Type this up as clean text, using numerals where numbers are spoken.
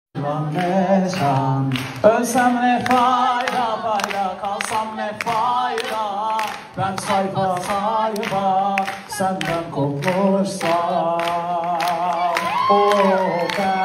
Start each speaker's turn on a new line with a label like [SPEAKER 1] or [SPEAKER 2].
[SPEAKER 1] Lan ne can, ölsem ne fayda, kalsam ne fayda. Ben sayfa sayfa senden kopmursam, oh ben